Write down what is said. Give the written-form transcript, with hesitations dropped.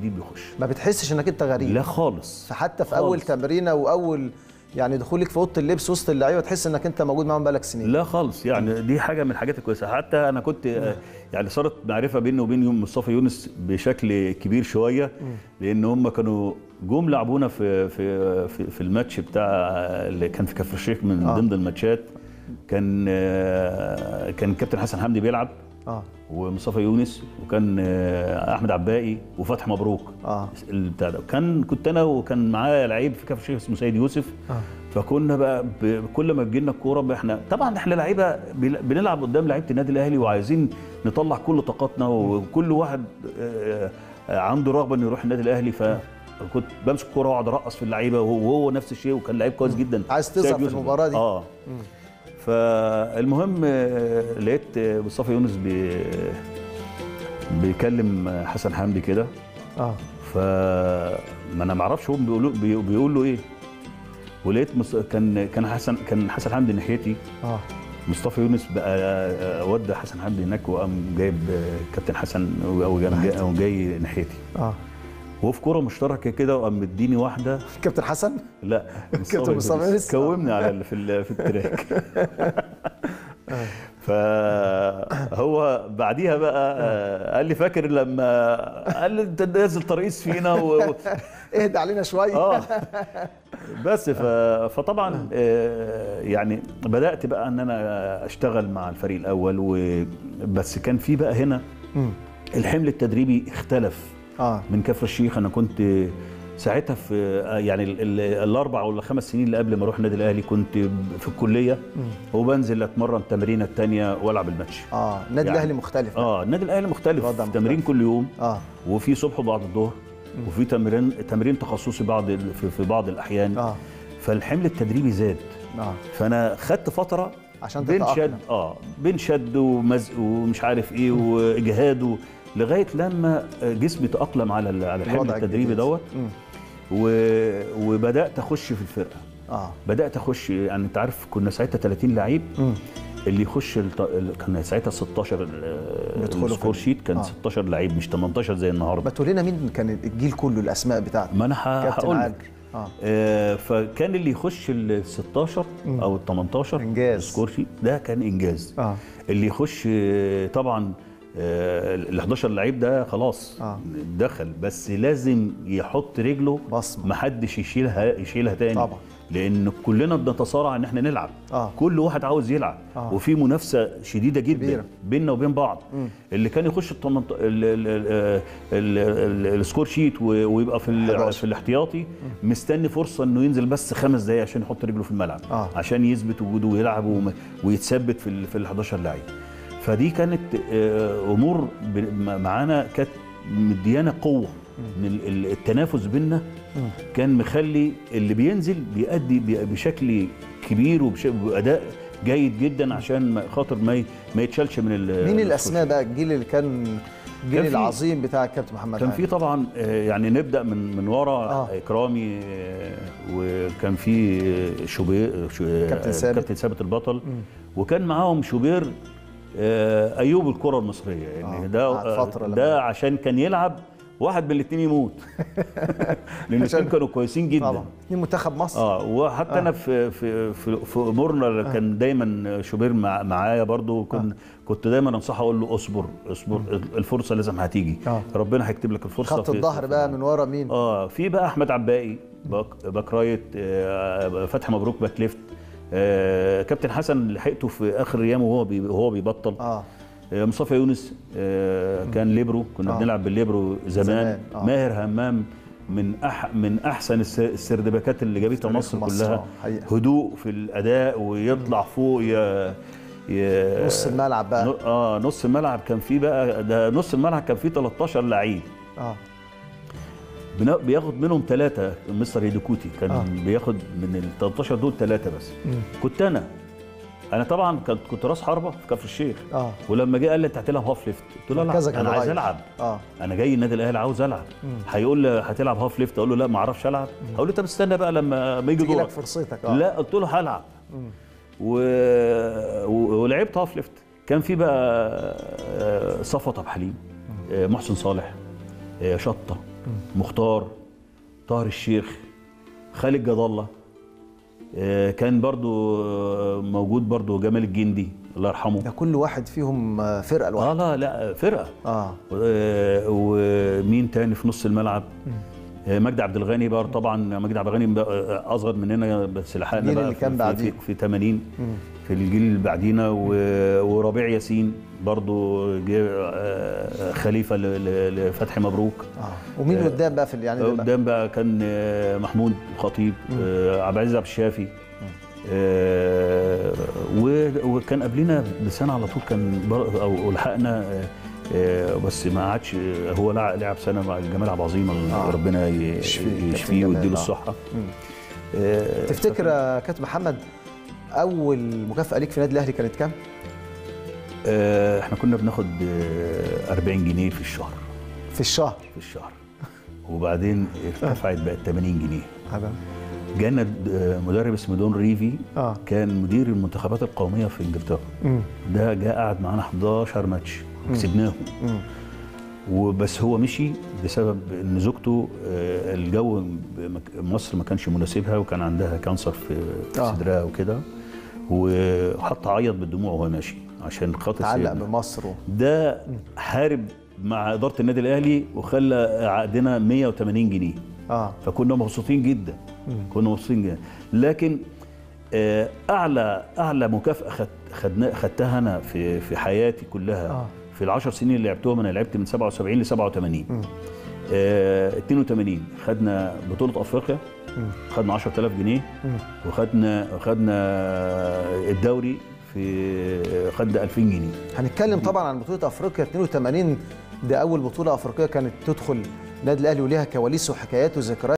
جديد بيخش. ما بتحسش انك انت غريب؟ لا خالص. فحتى في اول تمرينه واول يعني دخولك في اوضه اللبس وسط اللعيبه تحس انك انت موجود معاهم بقالك سنين؟ لا خالص، يعني دي حاجه من الحاجات الكويسه. حتى انا كنت يعني صارت معرفه بيني وبين مصطفى يونس بشكل كبير شويه، لان هم كانوا جم لعبونا في الماتش بتاع اللي كان في كفر الشيخ من ضمن الماتشات. كان كابتن حسن حمدي بيلعب ومصطفى يونس، وكان احمد عباقي وفتحي مبروك البتاع ده. كنت انا وكان معايا لعيب في كفر الشيخ اسمه سيد يوسف. فكنا بقى كل ما بتجيلنا الكوره احنا طبعا احنا لعيبه بنلعب قدام لعيبه النادي الاهلي وعايزين نطلع كل طاقتنا، وكل واحد عنده رغبه انه يروح النادي الاهلي. فكنت بمسك الكوره واقعد ارقص في اللعيبه، وهو نفس الشيء، وكان لعيب كويس جدا. عايز تظهر في المباراه دي. فالمهم لقيت مصطفى يونس بيكلم حسن حمدي كده. فما انا ما اعرفش هو بيقول له ايه. ولقيت كان حسن حمدي ناحيتي. مصطفى يونس بقى ودى حسن حمدي هناك، وقام جايب كابتن حسن او جاي ناحيتي. وفي كوره مشتركه كده، وقام مديني واحده. كابتن حسن؟ لا، كابتن مصطفى يونس كومني على في التراك. فهو بعديها بقى قال لي فاكر لما قال لي انت نازل ترقيص فينا اهدى علينا شويه. بس فطبعا يعني بدات بقى ان انا اشتغل مع الفريق الاول، بس كان في بقى هنا الحمل التدريبي اختلف من كفر الشيخ. انا كنت ساعتها في يعني الاربع ولا 5 سنين اللي قبل ما اروح النادي الاهلي كنت في الكليه، وبنزل اتمرن التمرينه الثانيه والعب الماتش. النادي يعني الاهلي مختلف. النادي الاهلي مختلف. تمرين كل يوم، وفي صبح وبعد الظهر، وفي تمرين تخصصي في بعض الاحيان. فالحمل التدريبي زاد. فانا خدت فتره عشان بين شد ومزق ومش عارف ايه واجهاد، لغايه لما جسمي تاقلم على الحمل التدريبي دوت. وبدات اخش في الفرقه. بدات اخش، يعني انت عارف كنا ساعتها 30 لعيب. اللي يخش كان ساعتها 16 السكور شيت، كان 16 لعيب مش 18 زي النهارده. ما تقول لنا مين كان الجيل كله، الاسماء بتاعته؟ ما انا هقول لك. فكان اللي يخش ال 16 او ال 18 السكور شيت ده كان انجاز. اللي يخش طبعا ال 11 لعيب ده خلاص دخل، بس لازم يحط رجله بصمه، محدش يشيلها تاني طبعا، لان كلنا بنتصارع ان احنا نلعب. كل واحد عاوز يلعب. وفي منافسه شديده جدا بيننا وبين بعض. اللي كان يخش السكور شيت ويبقى في الاحتياطي مستني فرصه انه ينزل بس 5 دقايق عشان يحط رجله في الملعب، عشان يثبت وجوده ويلعب ويتثبت في ال 11 لعيب. فدي كانت امور معانا كانت مديانا قوه من التنافس بينا. كان مخلي اللي بينزل بيأدي بشكل كبير وبأداء جيد جدا، عشان خاطر ما يتشالش من مين الاسماء بقى الجيل اللي كان الجيل العظيم بتاع الكابتن محمد كان في طبعا يعني نبدا من ورا اكرامي، وكان في شوبير كابتن ثابت البطل، وكان معاهم شوبير ايوب الكره المصريه. يعني ده عشان كان يلعب واحد من الاثنين يموت. لان الاثنين كانوا كويسين جدا طبعا، اثنين منتخب مصر. وحتى انا في امورنا كان دايما شوبير معايا برضو. كنت دايما انصحه اقول له اصبر الفرصه لازم هتيجي. ربنا هيكتب لك الفرصه. خط الظهر بقى من ورا مين؟ في بقى احمد عباقي باك رايت، فتحي مبروك باك ليفت، كابتن حسن لحقته في اخر ايامه وهو بيبطل. مصطفى يونس كان ليبرو، كنا بنلعب بالليبرو زمان. ماهر همام من احسن السردباكات اللي جابتها مصر كلها. هدوء في الاداء ويطلع فوق نص الملعب بقى. نص الملعب كان فيه بقى، ده نص الملعب كان فيه 13 لعيب. بياخد منهم 3. مستر هيدوكوتي كان بياخد من ال 13 دول 3 بس. كنت انا طبعا كنت راس حربه في كفر الشيخ. ولما جه قال لي انت هتلعب هاف ليفت، قلت له لا انا عايز العب. انا جاي النادي الاهلي عاوز العب. هيقول لي هتلعب هاف ليفت، اقول له لا ما اعرفش العب. هقول له طب استنى بقى لما يجي دورك فرصتك. لا قلت له هلعب. ولعبت هاف ليفت. كان في بقى صفوت عبد الحليم، محسن صالح، شطه، مختار، طاهر الشيخ، خالد جد الله، كان برضو موجود برضو جمال الجندي الله يرحمه. ده كل واحد فيهم فرقه لوحده. لا فرقه. ومين تاني في نص الملعب؟ مجدي عبد الغني بقى طبعا. مجدي عبد الغني اصغر مننا بس لحقنا بقى اللي كان بعديه في 80 في الجيل اللي بعدينا. وربيع ياسين برضو جه خليفه لفتحي مبروك. ومين قدام بقى في يعني قدام بقى كان محمود خطيب، عبد العزيز عبد الشافي، وكان قبلنا بسنه على طول كان او لحقنا بس ما عادش. هو لعب سنه مع جمال عبد العظيم، ربنا يشفيه ويديله الصحه. تفتكر يا كابتن محمد اول مكافاه ليك في النادي الاهلي كانت كام؟ احنا كنا بناخد 40 جنيه في الشهر. في الشهر؟ في الشهر. وبعدين ارتفعت بقت 80 جنيه. جانا مدرب اسمه دون ريفي، كان مدير المنتخبات القوميه في انجلترا. ده جاء قعد معانا 11 ماتش كسبناهم. وبس هو مشي بسبب ان زوجته الجو مصر ما كانش مناسبها، وكان عندها كانسر في صدرها وكده، وحط عيط بالدموع وهو ماشي عشان خاطر تعلق بمصر. ده حارب مع اداره النادي الاهلي وخلى عقدنا 180 جنيه. فكنا مبسوطين جدا. كنا مبسوطين جدا. لكن اعلى مكافاه خدتها انا في حياتي كلها في ال10 سنين اللي لعبتهم. انا لعبت من 77 ل 87. 82 خدنا بطوله افريقيا، خدنا 10000 جنيه، وخدنا الدوري خدنا 2000 جنيه. هنتكلم طبعا عن بطوله افريقيا 82. ده اول بطوله افريقيه كانت تدخل النادي الاهلي وليها كواليس وحكايات وذكريات.